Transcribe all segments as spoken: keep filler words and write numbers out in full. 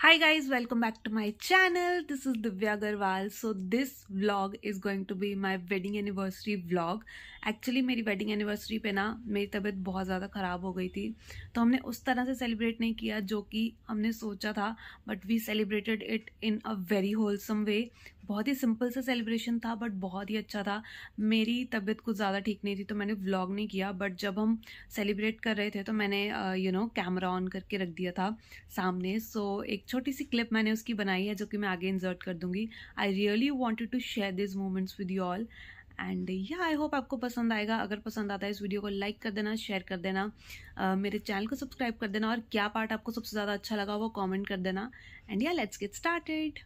Hi guys, welcome back to my channel. This is Divya Agarwal. So this vlog is going to be my wedding anniversary vlog. Actually मेरी wedding anniversary पे ना मेरी तबीयत बहुत ज़्यादा ख़राब हो गई थी, तो हमने उस तरह से सेलिब्रेट नहीं किया जो कि हमने सोचा था, but we celebrated it in a very wholesome way. बहुत ही सिंपल सा सेलिब्रेशन था बट बहुत ही अच्छा था. मेरी तबीयत कुछ ज़्यादा ठीक नहीं थी तो मैंने व्लॉग नहीं किया, बट जब हम सेलिब्रेट कर रहे थे तो मैंने यू नो कैमरा ऑन करके रख दिया था सामने. सो so, एक छोटी सी क्लिप मैंने उसकी बनाई है जो कि मैं आगे इंसर्ट कर दूंगी. I really wanted to share this moments with you all and yeah I hope आपको पसंद आएगा. अगर पसंद आता है इस वीडियो को लाइक कर देना, शेयर कर देना, uh, मेरे चैनल को सब्सक्राइब कर देना, और क्या पार्ट आपको सबसे ज़्यादा अच्छा लगा वो कमेंट कर देना. And yeah let's get started.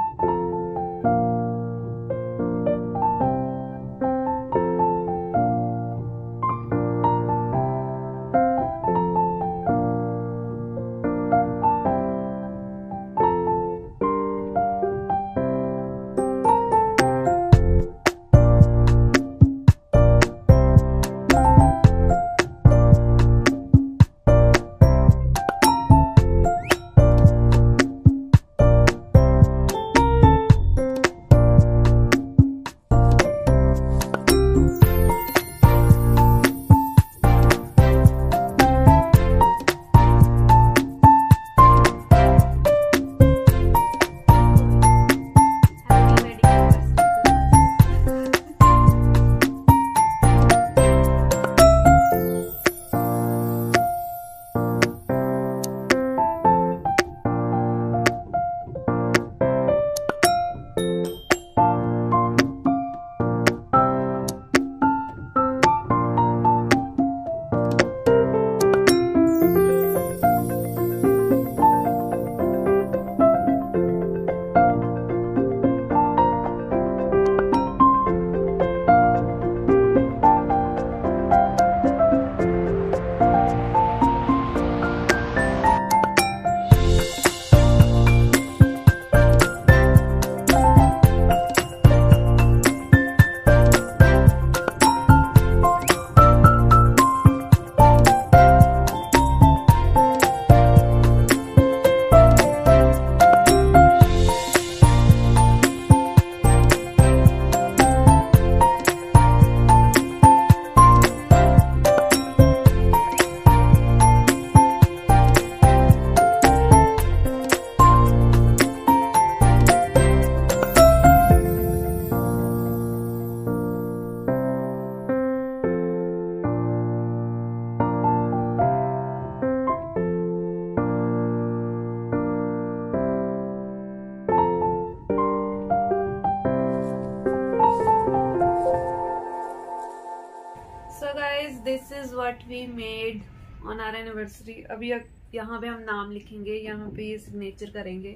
So guys, this is what we made on our anniversary. अभी यहाँ पे हम नाम लिखेंगे, यहाँ पे ये सिग्नेचर करेंगे,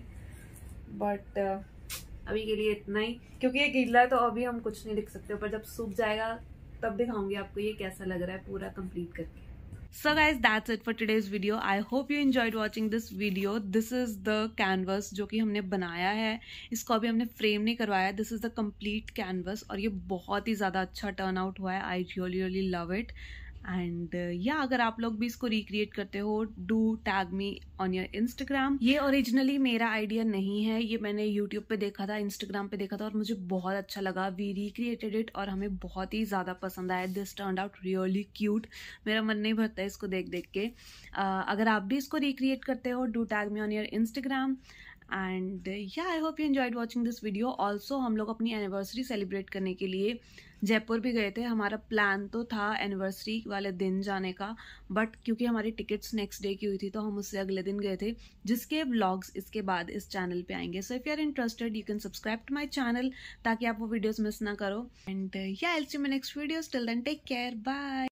बट uh, अभी के लिए इतना ही, क्योंकि ये गीला है तो अभी हम कुछ नहीं लिख सकते, पर जब सूख जाएगा तब दिखाऊंगी आपको ये कैसा लग रहा है पूरा कंप्लीट करके. So guys, that's it for today's video. I hope you enjoyed watching this video. This is the canvas जो कि हमने बनाया है. इसको अभी हमने फ्रेम नहीं करवाया. This is the complete canvas और ये बहुत ही ज़्यादा अच्छा टर्न आउट हुआ है. I really really love it. And yeah अगर आप लोग भी इसको रिक्रिएट करते हो, do tag me on your Instagram. ये ओरिजिनली मेरा आइडिया नहीं है, ये मैंने यूट्यूब पे देखा था, इंस्टाग्राम पे देखा था और मुझे बहुत अच्छा लगा. वी रिक्रिएटेड इट और हमें बहुत ही ज़्यादा पसंद आया. This turned out really cute. मेरा मन नहीं भरता है इसको देख देख के. uh, अगर आप भी इसको रिक्रिएट करते हो, do tag me on your Instagram. And yeah I hope you enjoyed watching this video. Also हम लोग अपनी एनिवर्सरी सेलिब्रेट करने के लिए जयपुर भी गए थे. हमारा प्लान तो था एनिवर्सरी वाले दिन जाने का, बट क्योंकि हमारी टिकट्स नेक्स्ट डे की हुई थी तो हम उससे अगले दिन गए थे, जिसके व्लॉग्स इसके बाद इस चैनल पे आएंगे. So if you are interested you can subscribe to my channel ताकि आप वो वीडियोज मिस ना करो. And yeah I will see you in my next videos. Till then take care, bye.